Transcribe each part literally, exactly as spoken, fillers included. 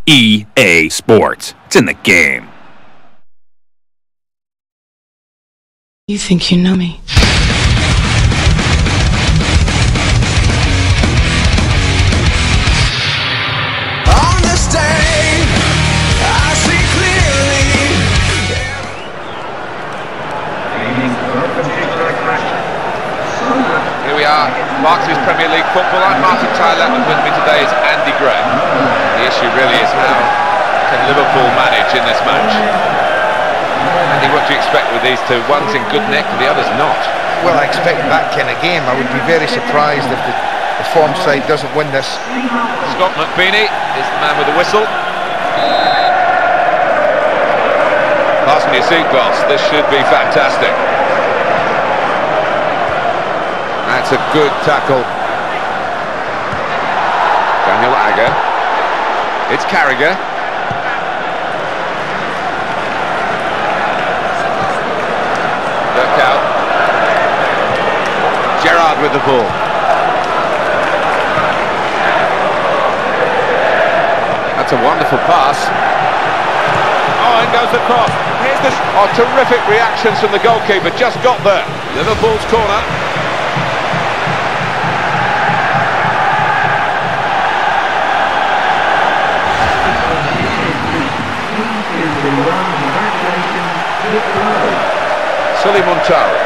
E A Sports. It's in the game. You think you know me? On this day, I see clearly. Here we are, Barclays Premier League football. I'm Martin Tyler, and with me today is Andy Gray. The issue really is how can Liverpool manage in this match? Andy, what do you expect with these two? One's in good nick, the other's not. Well, I expect that kind of game. I would be very surprised if the, the form side doesn't win this. Scott McBeanie is the man with the whistle. Fasten your seatbelts, this should be fantastic. That's a good tackle. Daniel Agger. It's Carragher. Look out. Gerrard with the ball. That's a wonderful pass. Oh, in goes the cross. Here's the... Oh, terrific reactions from the goalkeeper. Just got there. Liverpool's corner. Sully Montaro.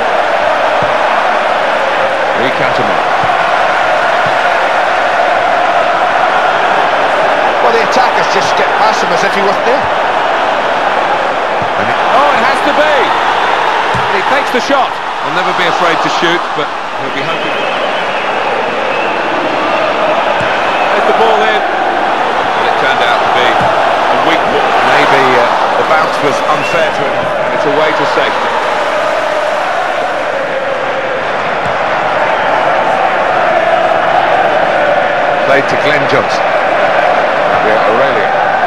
Recantama. Well, the attackers just get past him as if he wasn't there. And it, oh, it has to be! And he takes the shot. He'll never be afraid to shoot, but he'll be hoping. There's the ball in. Well, it turned out to be a weak ball. Maybe uh, the bounce was unfair to him, and it's away to safety. Played to Glenn Johnson. Gabriel Aurelio.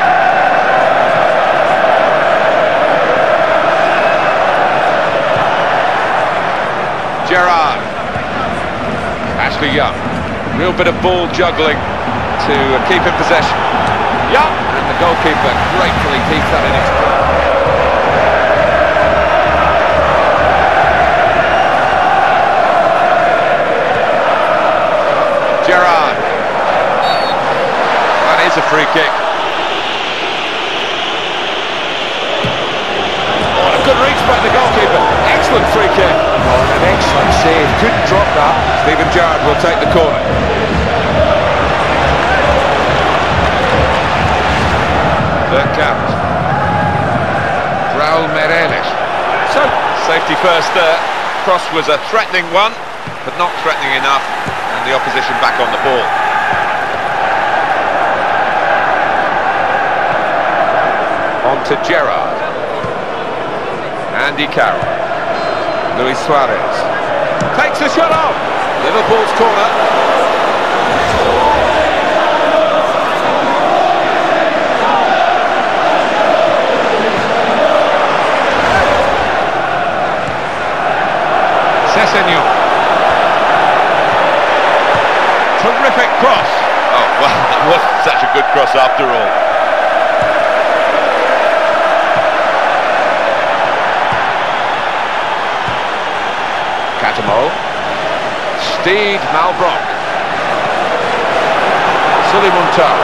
Gerrard. Ashley Young. Real bit of ball juggling to uh, keep in possession. Young. And the goalkeeper gratefully keeps that in his goal. Gerrard. That is a free kick. Oh, a good reach by the goalkeeper. Excellent free kick. Oh, an excellent save. Couldn't drop that. Steven Gerrard will take the corner. Bergkamp. Raul Meireles. So, safety first there. Cross was a threatening one, but not threatening enough, and the opposition back on the ball. On to Gerrard. Andy Carroll. Luis Suarez. Takes the shot off. Liverpool's corner. Sessegnon. Terrific cross. Oh, well, that wasn't such a good cross after all. Catamo. Steed Malbrock. Sully Montaro.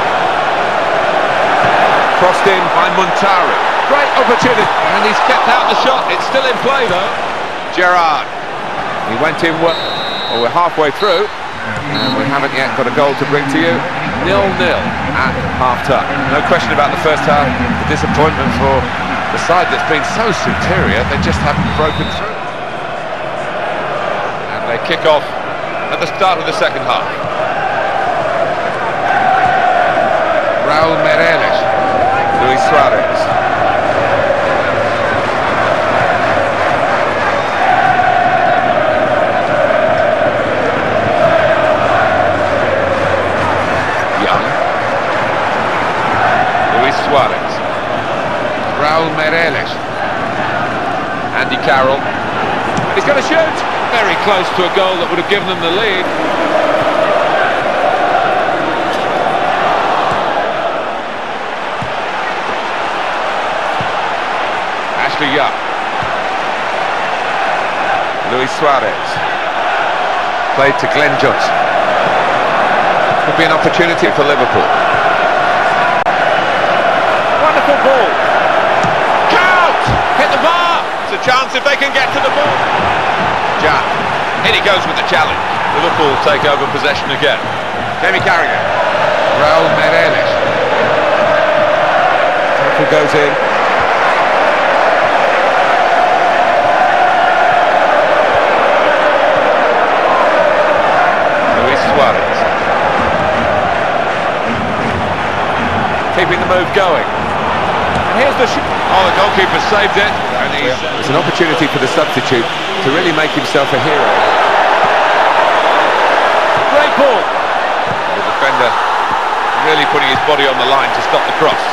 Crossed in by Montaro. Great opportunity. And he's kept out the shot. It's still in play though. Gerrard. He went in, well, we're halfway through. And we haven't yet got a goal to bring to you. nil nil at half-time. No question about the first half. The disappointment for the side that's been so superior. They just haven't broken through. They kick off at the start of the second half. Raul Meireles, Luis Suarez. Young. Luis Suarez. Raul Meireles. Andy Carroll. He's going to shoot. Very close to a goal that would have given them the lead. Ashley Young. Luis Suarez. Played to Glenn Johnson. Could be an opportunity for Liverpool. Wonderful ball. Count! Hit the bar! It's a chance if they can get to the ball. Jack. In he goes with the challenge. Liverpool take over possession again. Jamie Carragher. Raul Meireles. Tackle goes in. Luis Suarez. Keeping the move going. And here's the shot. Oh, the goalkeeper saved it. And he's, uh, it's an opportunity for the substitute to really make himself a hero. Great ball. The defender really putting his body on the line to stop the cross.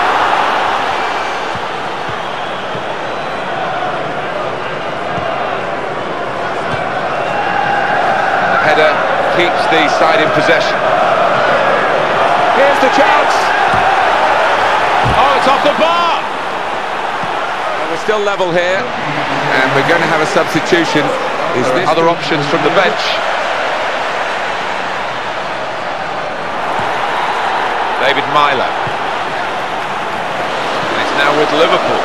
And the header keeps the side in possession. Here's the chance. Oh, it's off the bar. And we're still level here, and we're going to have a substitution. Is this other options from the bench? David Milo. And it's now with Liverpool.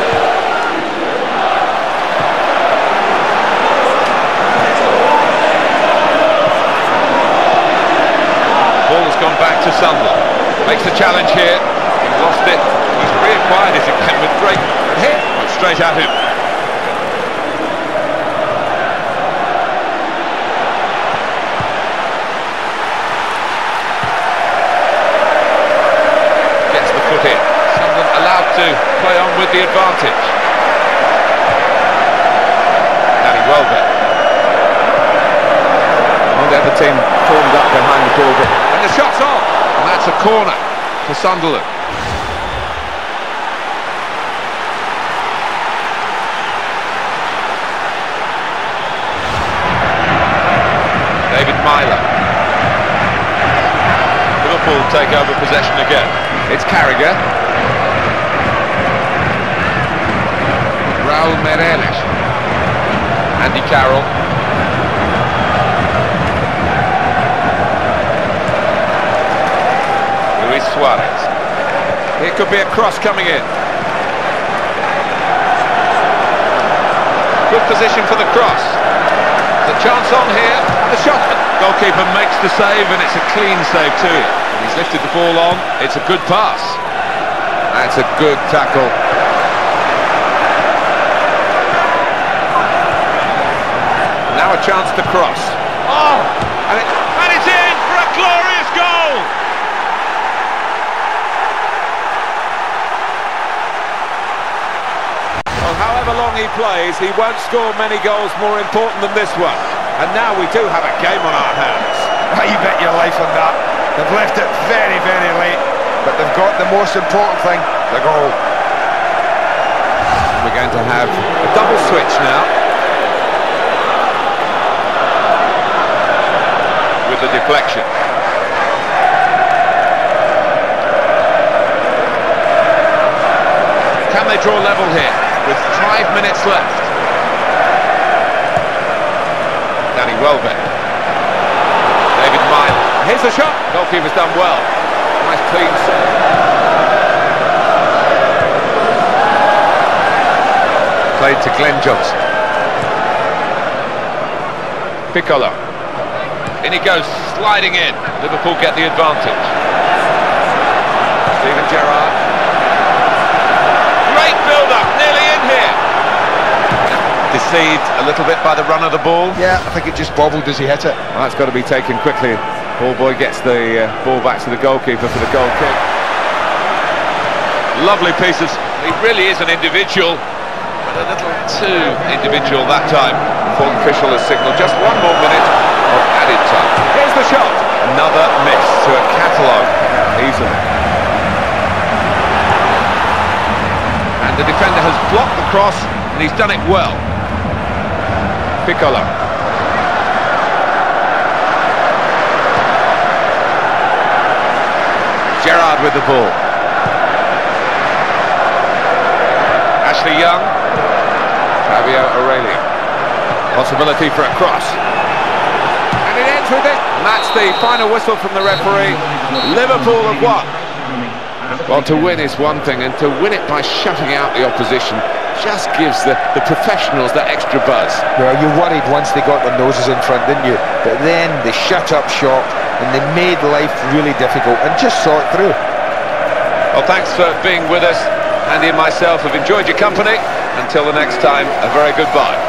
Ball has gone back to Sunderland. Makes the challenge here. He's lost it. He's reacquired it again with great hit. Straight at him. Gets the foot in. Sunderland allowed to play on with the advantage. Danny Welbeck. Well, the other team formed up behind the ball, but and the shot's on. And that's a corner for Sunderland. David Milo. Liverpool take over possession again. It's Carragher. Raul Meireles. Andy Carroll. Luis Suarez. Here could be a cross coming in. Good position for the cross. The chance on here. The shot. Goalkeeper makes the save, and it's a clean save too. He's lifted the ball on. It's a good pass. That's a good tackle. Now a chance to cross. Oh! And, it, and it's in for a glorious goal! Well, however long he plays, he won't score many goals more important than this one. And now we do have a game on our hands. You bet your life on that. They've left it very, very late, but they've got the most important thing, the goal. And we're going to have a double switch now. With the deflection. Can they draw level here with five minutes left? Danny Welbeck. David Milo. Here's the shot. Goalkeeper's done well. Nice clean save. Played to Glenn Johnson. Piccolo. In he goes, sliding in. Liverpool get the advantage. Steven Gerrard. Great build-up, nearly in here. Deceived a little bit by the run of the ball. Yeah, I think it just bobbled as he hit it. Well, that's got to be taken quickly. Ball boy gets the uh, ball back to the goalkeeper for the goal kick. Lovely piece of... He really is an individual, but a little too individual that time. The fourth official has signalled just one more minute of added time. Here's the shot. Another miss to a catalogue easily. And the defender has blocked the cross, and he's done it well. Piccolo. Gerrard with the ball. Ashley Young. Possibility for a cross. And it ends with it. And that's the final whistle from the referee. Liverpool have won. Well, to win is one thing, and to win it by shutting out the opposition just gives the, the professionals that extra buzz. Well, you worried once they got their noses in front, didn't you? But then they shut up shop and they made life really difficult and just saw it through. Well, thanks for being with us. Andy and myself have enjoyed your company. Until the next time, a very goodbye.